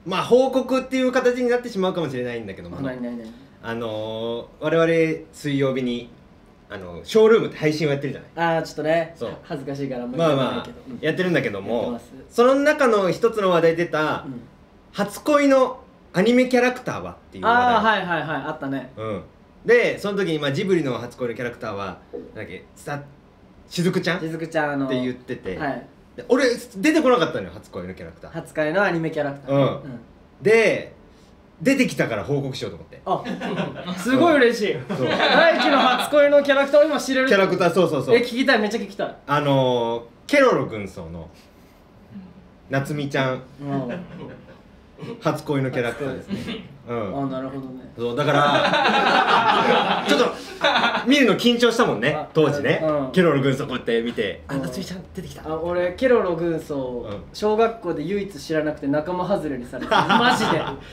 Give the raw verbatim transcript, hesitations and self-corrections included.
まあ報告っていう形になってしまうかもしれないんだけども、 ないないない。 あのー、我々水曜日にあのショールームって配信をやってるじゃない。 ああちょっとね、 そう恥ずかしいからあんまりまあまあ言わないけど、 やってるんだけども、 やってます。 その中の一つの話題出た、 うん初恋のアニメキャラクターはっていう話題。 ああはいはいはいあったね。 うんでその時に、まあ、ジブリの初恋のキャラクターはなんだっけさしずくちゃんっしずくちゃんあのて言ってて、 はいで俺出てこなかったのよ初恋のキャラクター。 初回のアニメキャラクター、 うんで出てきたから報告しようと思って。 あすごい嬉しい。 そう大輝の初恋のキャラクターを今知れる。 キャラクターそうそうそうえ聞きたいめっちゃ聞きたい。 あのー、ケロロ軍曹の夏美ちゃんうん初恋のキャラクターですね。うんあなるほどね。 そうだからちょっと見るの緊張したもんね当時ね、 うんケロロ軍曹こうやって見て、 うんあ夏美ちゃん出てきた。 あ俺ケロロ軍曹、 うん小学校で唯一知らなくて仲間外れにされてマジで